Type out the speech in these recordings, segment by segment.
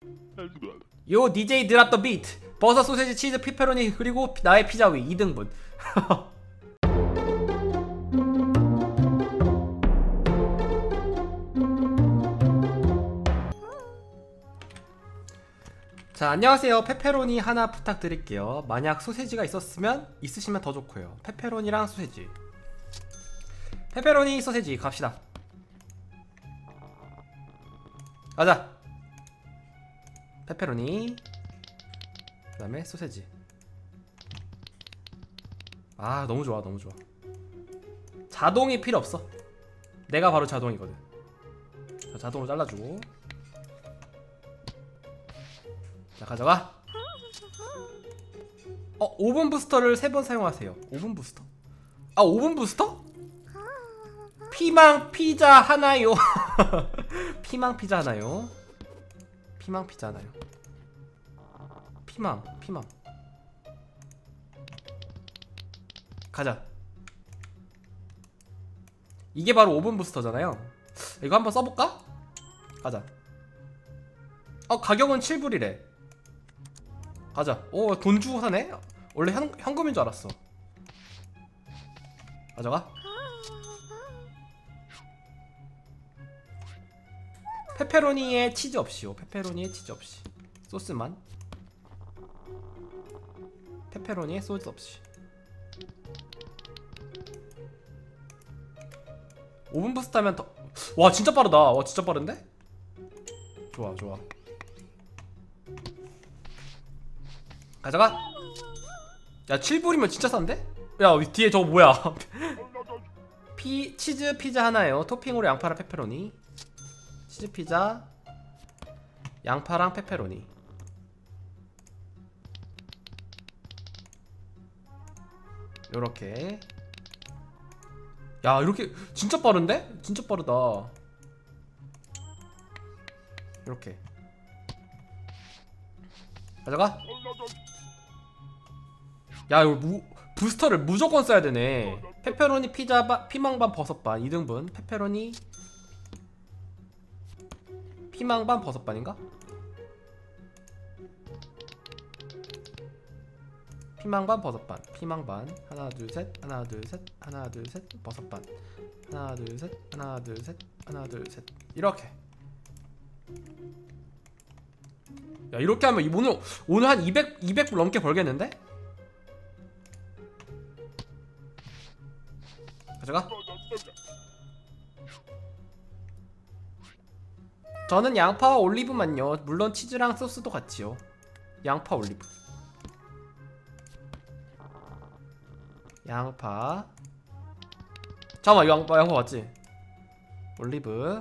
요 DJ 드랍 더 비트. 버섯, 소세지, 치즈, 피페로니 그리고 나의 피자 위 2등분. 자, 안녕하세요. 페페로니 하나 부탁드릴게요. 만약 소세지가 있으시면 더 좋고요. 페페로니랑 소세지. 페페로니 소세지 갑시다. 가자. 페페로니 그 다음에 소세지. 아, 너무 좋아, 너무 좋아. 자동이 필요 없어. 내가 바로 자동이거든. 자, 자동으로 잘라주고. 자, 가져가. 오븐 부스터를 3번 사용하세요. 오븐 부스터? 아, 오븐 부스터? 피망 피자 하나요. 피망 피자 하나요. 피망 피자 하나요. 피망 가자. 이게 바로 오븐 부스터잖아요. 이거 한번 써볼까? 가자. 가격은 7불이래 가자. 오, 돈 주고 사네? 원래 현금인 줄 알았어. 가져가. 페페로니에 치즈 없이요. 페페로니에 치즈 없이. 소스만. 페페로니에 소스 없이. 오븐 부스트 하면 더... 와, 진짜 빠르다. 와, 진짜 빠른데? 좋아, 좋아. 가져가. 야, 7불이면 진짜 싼데? 야, 뒤에 저거 뭐야. 치즈 피자 하나요. 토핑으로 양파랑 페페로니. 치즈 피자 양파랑 페페로니. 요렇게. 야, 이렇게 진짜 빠른데? 진짜 빠르다. 이렇게 가져가. 야, 이거 부스터를 무조건 써야 되네. 페페로니 피자 피망반 버섯반 2등분. 페페로니 피망반 버섯반인가? 피망반 버섯반. 피망반. 하나 둘 셋 하나 둘 셋 하나 둘 셋 버섯반. 하나 둘 셋 하나 둘 셋 하나 둘 셋. 이렇게. 야, 이렇게 하면 오늘 한 200불 넘게 벌겠는데? 가져가. 저는 양파와 올리브만요. 물론 치즈랑 소스도 같이요. 양파 올리브. 양파. 잠깐만, 양파 맞지? 올리브.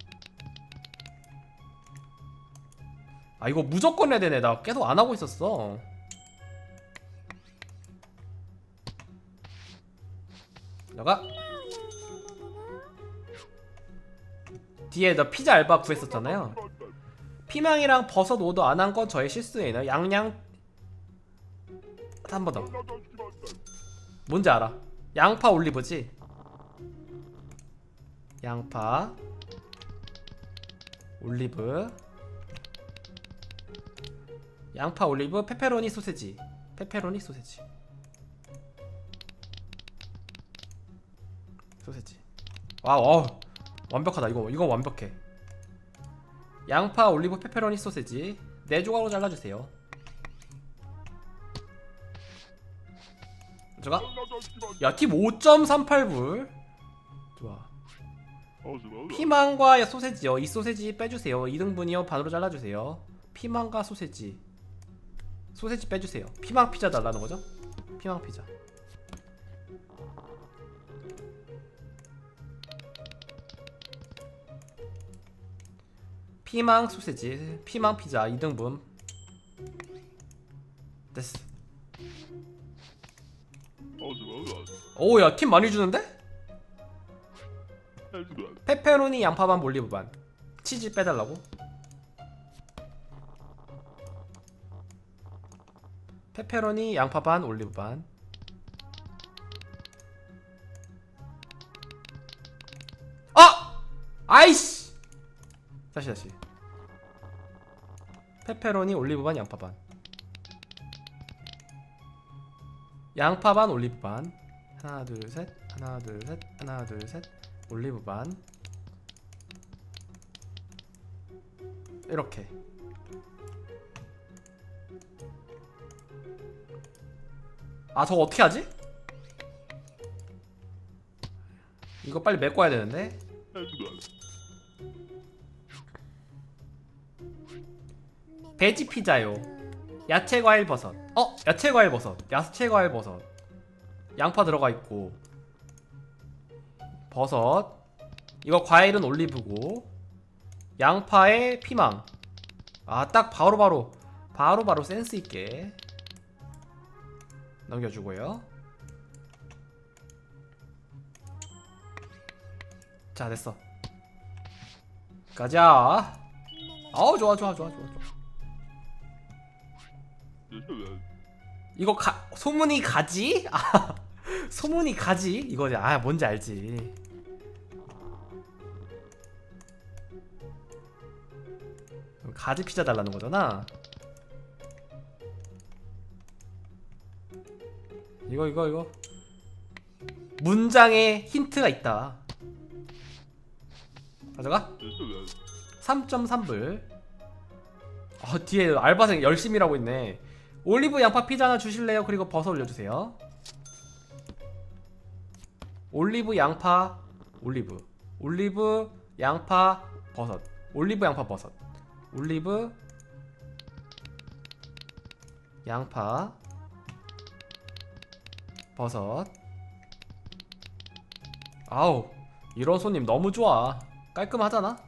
아, 이거 무조건 해야 되네. 나 계속 안 하고 있었어. 나가. 뒤에 나 피자 알바 구했었잖아요. 피망이랑 버섯 오더 안 한 건 저의 실수예요. 양양. 한 번 더. 뭔지 알아? 양파 올리브지? 양파 올리브. 양파 올리브 페페로니 소세지. 페페로니 소세지. 소세지. 와, 완벽하다. 이거 완벽해. 양파 올리브 페페로니 소세지 4조각으로 잘라주세요. 가져가. 야, 팁 5.38불. 좋아. 피망과 소세지요. 이 소세지 빼주세요. 2등분이요. 반으로 잘라주세요. 피망과 소세지 빼주세요. 피망 피자 달라는 거죠? 피망 피자. 피망 소세지 피망 피자 2등분. 됐어. 오야, 팁 많이 주는데? 페페로니 양파반 올리브반. 치즈 빼달라고? 페페로니 양파반 올리브반. 아이씨. 다시 페페로니 올리브 반 양파 반. 양파 반 올리브 반. 하나 둘 셋 하나 둘 셋 하나 둘 셋 올리브 반. 이렇게. 아 저거 어떻게 하지? 이거 빨리 메꿔야 되는데. 베지 피자요. 야채 과일 버섯. 야채 과일 버섯. 야채 과일 버섯. 양파 들어가 있고. 버섯. 이거 과일은 올리브고. 양파에 피망. 아 딱 바로바로 센스 있게 넘겨주고요. 자 됐어. 가자. 좋아. 이거 소문이 가지? 아 소문이 가지? 이거 뭔지 알지. 가지 피자 달라는 거잖아. 이거 문장에 힌트가 있다. 가져가. 3.3불. 뒤에 알바생 열심히 일하고 있네. 올리브 양파 피자 하나 주실래요? 그리고 버섯 올려주세요. 올리브 양파 올리브 양파 버섯. 올리브 양파 버섯. 올리브 양파 버섯. 아우 이런 손님 너무 좋아. 깔끔하잖아.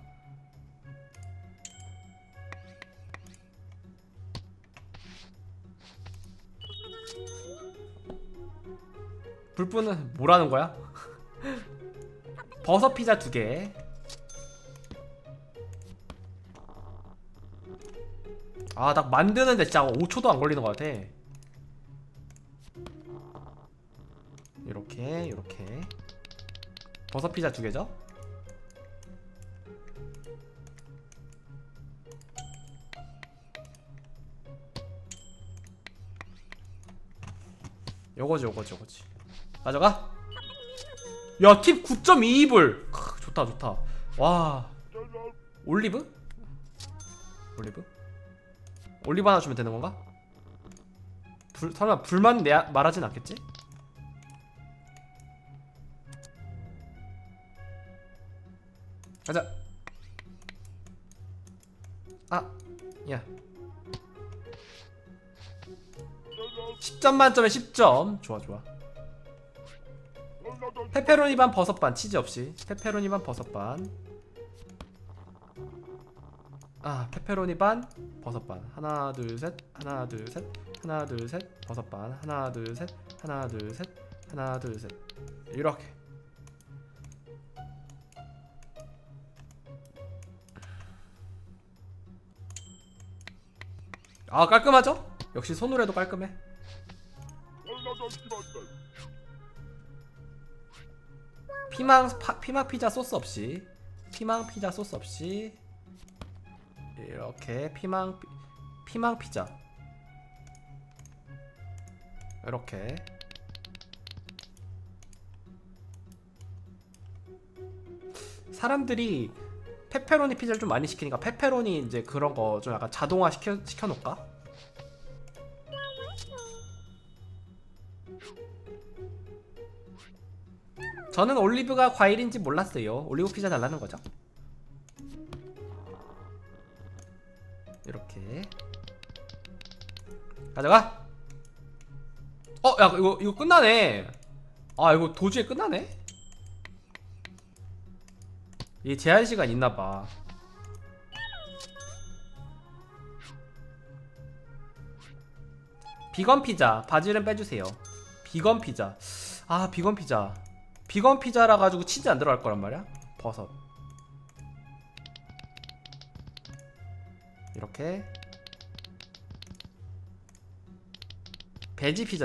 불분은 뭐라는 거야? 버섯 피자 2개. 딱 만드는데 진짜 5초도 안 걸리는 것 같아. 이렇게 버섯 피자 2개죠? 요거지. 가져가. 야 팁 9.22불. 좋다. 와 올리브 하나 주면 되는 건가? 설마 불만 말하진 않겠지? 가자. 야 10점 만점에 10점. 좋아. 페페로니 반 버섯 반. 치즈 없이 페페로니 반 버섯 반. 페페로니 반 버섯 반. 하나 둘 셋 버섯 반. 하나 둘 셋 이렇게. 깔끔하죠? 역시 손으로 해도 깔끔해. 피망 피자 소스 없이. 이렇게 피망 피자 이렇게. 사람들이 페페로니 피자를 좀 많이 시키니까 페페로니 이제 그런 거 좀 약간 자동화 시켜놓을까? 저는 올리브가 과일인지 몰랐어요. 올리브 피자 달라는 거죠. 이렇게 가져가. 야 이거 끝나네. 이거 도주에 끝나네. 이 제한시간 있나봐. 비건 피자 바질은 빼주세요. 비건 피자. 비건 피자라 가지고 치즈 안 들어갈 거란 말이야. 버섯 이렇게. 베지 피자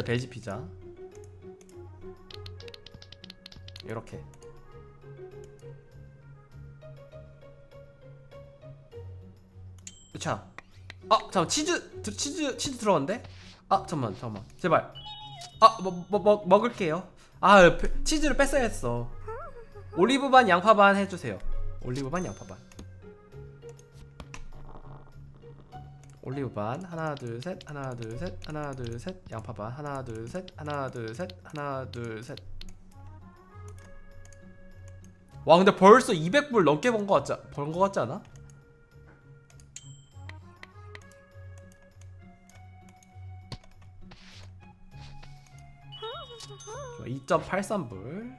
이렇게. 자 아 잠깐 치즈 들어갔는데? 아 잠깐만 제발. 먹을게요. 아 치즈를 뺐어야 했어. 올리브 반 양파 반 해주세요. 올리브 반 양파 반. 올리브 반 하나 둘 셋 하나 둘 셋 하나 둘 셋 양파 반 하나 둘 셋 하나 둘 셋 하나 둘 셋. 와 근데 벌써 200불 넘게 번 거 같지 않아? 좋아, 2.83불.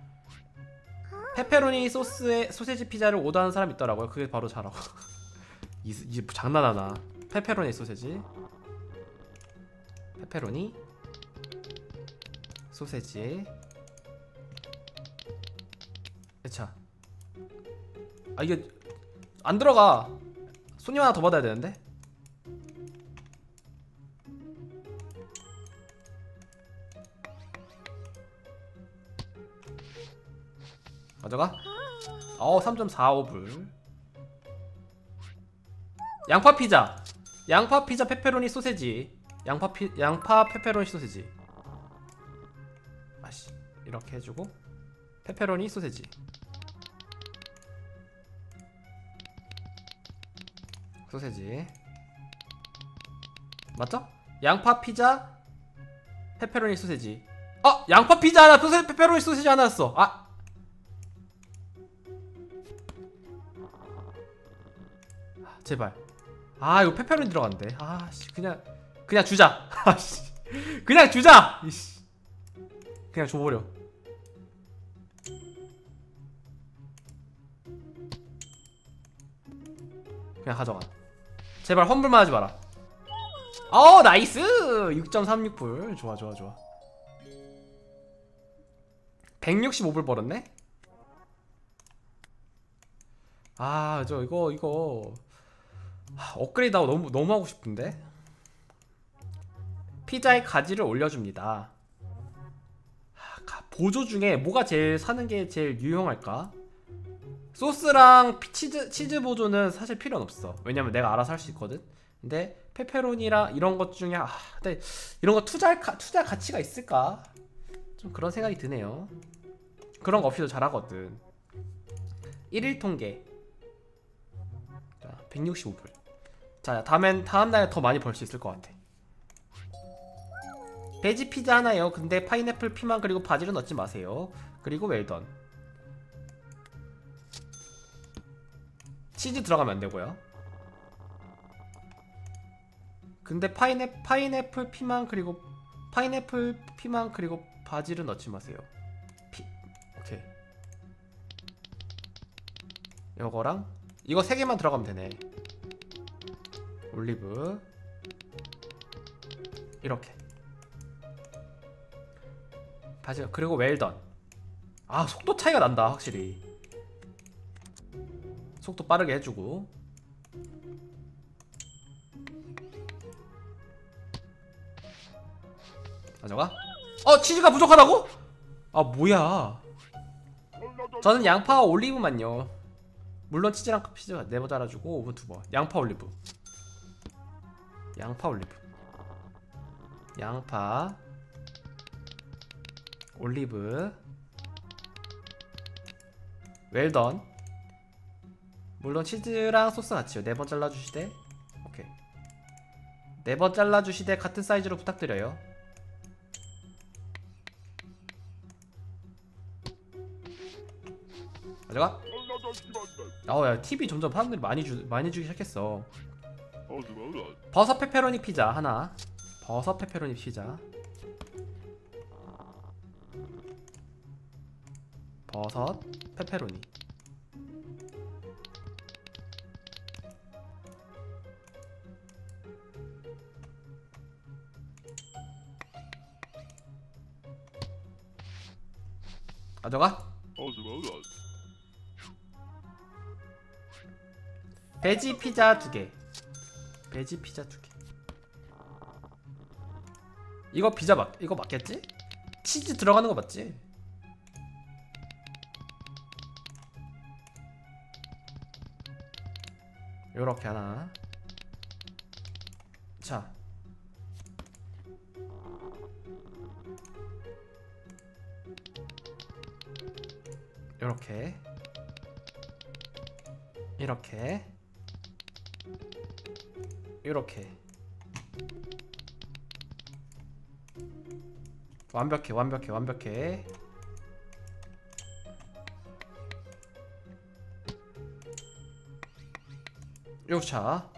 페페로니 소스에 소세지 피자를 오더하는 사람 있더라고요. 그게 바로 저라고. 이 장난하나? 페페로니 소세지, 페페로니 소세지. 자, 아 이게 안 들어가. 손님 하나 더 받아야 되는데. 가져가. 3.45불. 양파 피자 페페로니 소세지. 양파 페페로니 소세지. 아씨, 이렇게 해주고 페페로니 소세지. 맞죠? 양파 피자 페페로니 소세지. 양파 피자 하나, 페페로니 소세지 하나였어. 제발. 이거 페페로니 들어간대. 씨, 그냥 주자. 그냥 주자. 이씨, 그냥 줘버려. 그냥 가져가. 제발 환불만 하지 마라. 나이스. 6.36불. 좋아. 165불 벌었네. 저 이거 업그레이드하고 너무 하고 싶은데. 피자에 가지를 올려줍니다. 보조 중에 뭐가 제일 사는 게 제일 유용할까? 소스랑 치즈 보조는 사실 필요는 없어. 왜냐면 내가 알아서 할 수 있거든. 근데 페페로니랑 이런 것 중에 근데 이런 거 투자 가치가 있을까? 좀 그런 생각이 드네요. 그런 거 없이도 잘하거든. 1일 통계. 자, 165불. 자, 다음 달에 더 많이 벌 수 있을 것 같아. 베지 피자 하나요. 근데 파인애플 피망 그리고 바질은 넣지 마세요. 그리고 웰던. 치즈 들어가면 안 되고요. 근데 파인애플 피망 그리고 바질은 넣지 마세요. 오케이. 요거랑 이거 3개만 들어가면 되네. 올리브 이렇게. 바질 그리고 웰던. 속도 차이가 난다 확실히. 속도 빠르게 해주고. 가져가. 치즈가 부족하다고? 뭐야. 저는 양파와 올리브만요. 물론 치즈랑 피자 4번 잘라주고 오븐 2번. 양파 올리브 웰던. 물론 치즈랑 소스 같이요. 4번 잘라주시되. 오케이. 4번 잘라주시되 같은 사이즈로 부탁드려요. 가져가. 야, TV 점점 사람들이 많이 주기 시작했어. 버섯 페페로니 피자 하나. 버섯 페페로니 피자. 버섯 페페로니. 가져가. 베지 피자 2개. 이거 이거 맞겠지? 치즈 들어가는 거 맞지? 요렇게 하나. 자, 요렇게 이렇게 요렇게 완벽해 완벽해 완벽해. 요차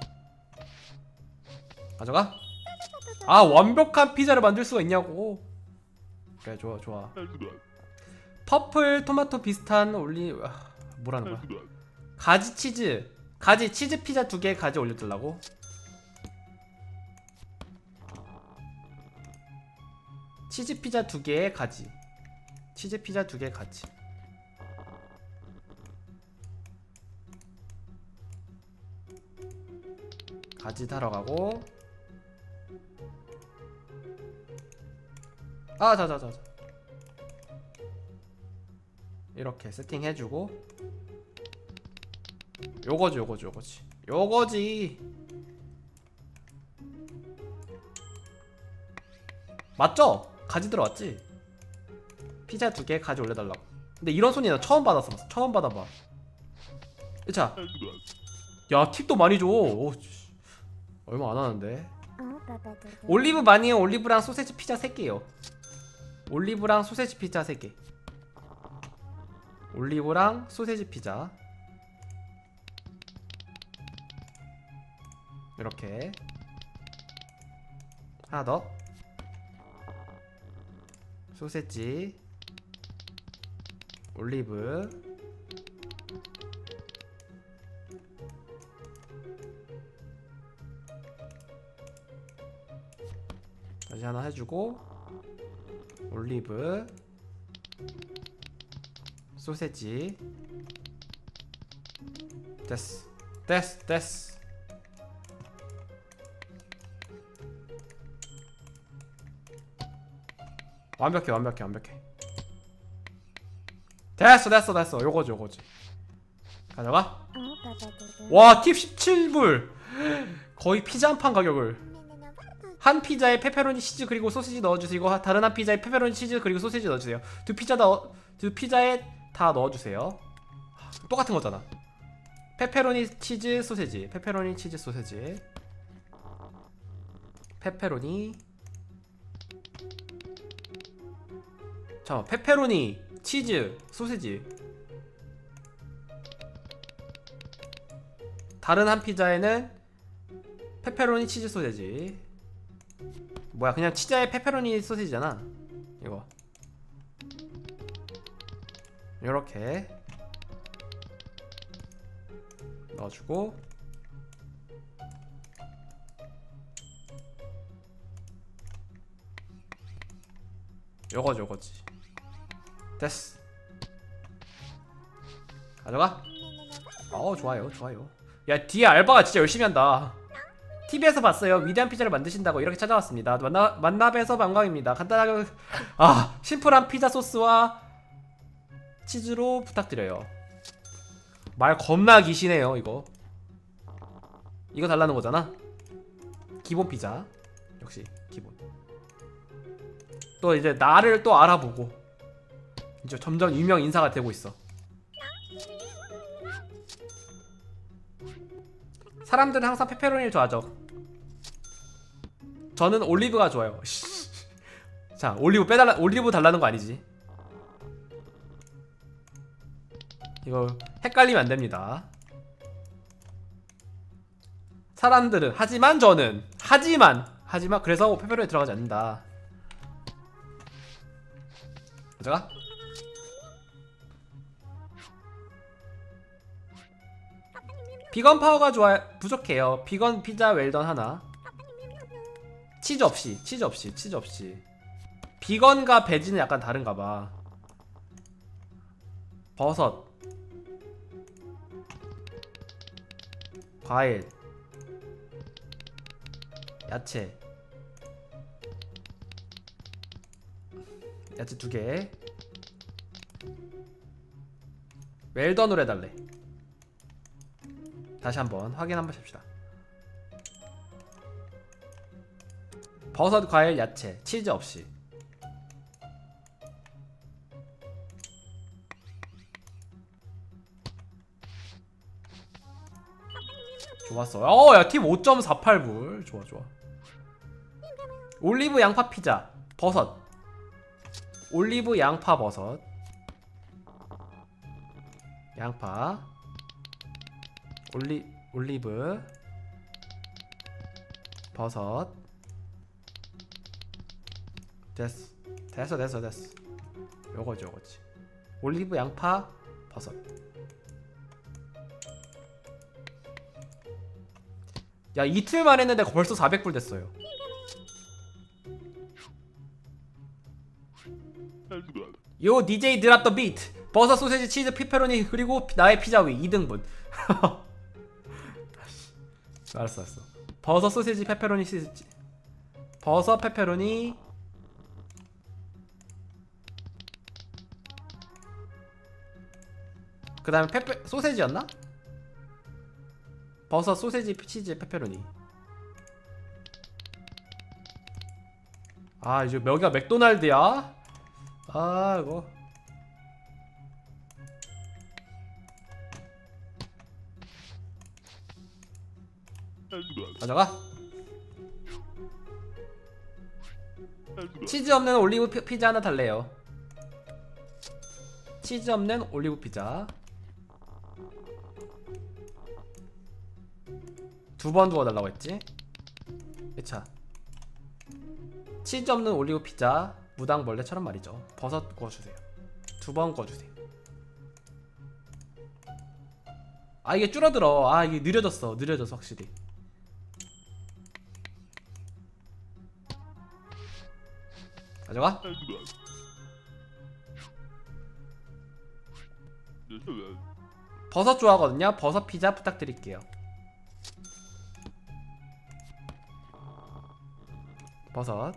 가져가. 아, 완벽한 피자를 만들 수가 있냐고. 그래, 좋아 좋아. 퍼플 토마토 비슷한 뭐라는 거야? 가지 치즈, 가지 치즈 피자 2개 가지 올려달라고. 치즈 피자 2개에 가지, 치즈 피자 2개 가지. 가지 타러 가고. 아, 자자자자. 이렇게 세팅해주고. 요거지. 맞죠? 가지 들어왔지? 피자 2개 가지 올려달라고. 근데 이런 손이 나 처음 받았어. 처음 받아봐. 자, 야, 팁도 많이 줘. 오, 얼마 안 하는데. 올리브 많이 해요. 올리브랑 소세지 피자 3개요. 올리브랑 소세지 피자 3개. 올리브랑 소세지 피자. 이렇게 하나 더. 소세지, 올리브, 다시 하나 해주고. 올리브, 소세지. 됐어. 완벽해. 됐어. 요거지. 가져가. 와, 팁 17불. 거의 피자 한 판 가격을. 한 피자에 페페로니 치즈 그리고 소시지 넣어주시고, 다른 한 피자에 페페로니 치즈 그리고 소시지 넣어주세요. 두 피자에 다 넣어주세요. 똑같은 거잖아. 페페로니 치즈 소세지, 페페로니 치즈 소세지, 페페로니. 자, 페페로니 치즈 소세지. 다른 한 피자에는 페페로니 치즈 소세지. 뭐야, 그냥 치즈에 페페로니 소시지잖아 이거. 요렇게 넣어주고. 요거지. 됐어. 가져가. 좋아요. 야, 뒤에 알바가 진짜 열심히 한다. TV에서 봤어요. 위대한 피자를 만드신다고 이렇게 찾아왔습니다. 만나뵈서 반가워입니다. 간단하게 심플한 피자 소스와 치즈로 부탁드려요. 말 겁나 기시네요. 이거 달라는 거잖아. 기본 피자. 역시 기본. 또 이제 나를 또 알아보고 이제 점점 유명 인사가 되고 있어. 사람들은 항상 페페로니를 좋아하죠. 저는 올리브가 좋아요. 자, 올리브 달라는 거 아니지? 이거 헷갈리면 안 됩니다. 사람들은, 하지만 저는, 하지만 그래서 페페로니 들어가지 않는다. 가져가. 비건 파워가 부족해요. 비건 피자 웰던 하나. 치즈 없이. 비건과 베지는 약간 다른가봐. 버섯, 과일, 야채 2개. 웰던으로 해달래. 다시 한번 확인 한번 합시다. 버섯, 과일, 야채, 치즈 없이. 좋았어. 야, 팁 5.48불. 좋아, 좋아. 올리브 양파 피자. 버섯. 올리브 양파 버섯. 양파. 올리브. 버섯. 됐어. 요거지. 올리브 양파 버섯. 야, 이틀만 했는데 벌써 400불 됐어요. 요 DJ 드랍 더 비트. 버섯, 소세지, 치즈, 피페로니 그리고 나의 피자 위 2등분. 알았어. 버섯, 소세지, 페페로니, 치즈. 버섯, 페페로니. 그 다음에 소세지였나? 버섯, 소세지, 치즈, 페페로니. 아, 이제 여기가 맥도날드야? 아, 이거 가져가. 치즈 없는 올리브 피자 하나 달래요. 치즈 없는 올리브 피자. 2번 주워달라고 했지? 1차. 치즈 없는 올리브 피자. 무당벌레처럼 말이죠. 버섯 구워주세요. 2번 구워주세요. 아, 이게 줄어들어. 아, 이게 느려졌어 확실히. 가져가. 버섯 좋아하거든요. 버섯 피자 부탁드릴게요. 버섯.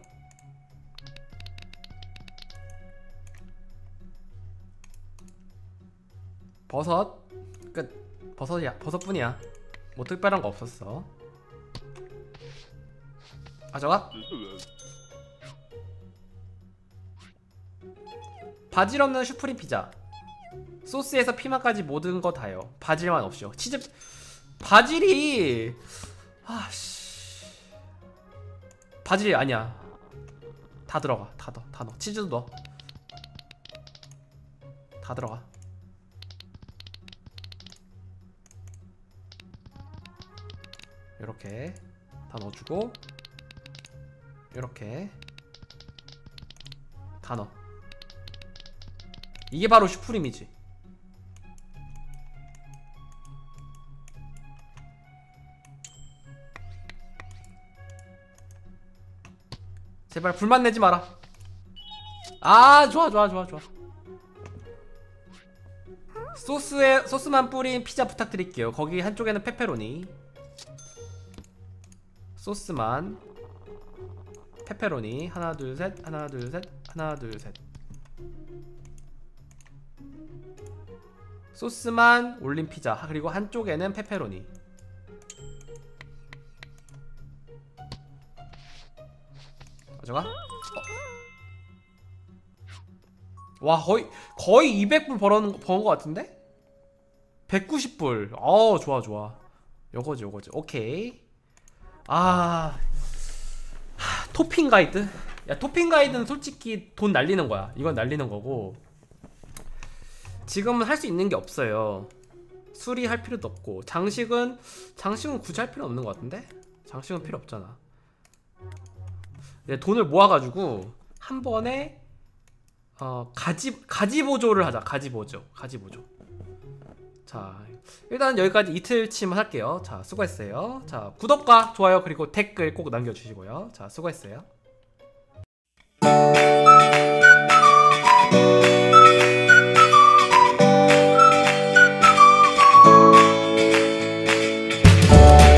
버섯 끝. 버섯이야. 버섯뿐이야. 뭐 특별한 거 없었어. 가져가. 바질 없는 슈프림 피자. 소스에서 피망까지 모든 거 다요. 바질만 없이요. 치즈. 바질이 아씨. 바질이 아니야. 다 들어가. 다 넣어. 치즈도 넣어. 다 들어가. 요렇게 다 넣어주고, 요렇게 다 넣어. 이게 바로 슈프림이지. 제발 불만 내지 마라. 아, 좋아. 소스만 뿌린 피자 부탁드릴게요. 거기 한쪽에는 페페로니. 소스만 페페로니. 하나 둘 셋. 소스만 올린 피자. 그리고 한쪽에는 페페로니. 가져가. 와, 거의 200불 버는 거 같은데? 190불. 좋아. 요거지. 오케이. 토핑 가이드? 야, 토핑 가이드는 솔직히 돈 날리는 거야. 이건 날리는 거고, 지금은 할 수 있는 게 없어요. 수리할 필요도 없고, 장식은 굳이 할 필요 없는 거 같은데? 장식은 필요 없잖아. 돈을 모아가지고 한 번에 가지 보조를 하자. 가지 보조. 자, 일단 여기까지 이틀치만 할게요. 자, 수고했어요. 자, 구독과 좋아요 그리고 댓글 꼭 남겨주시고요. 자, 수고했어요.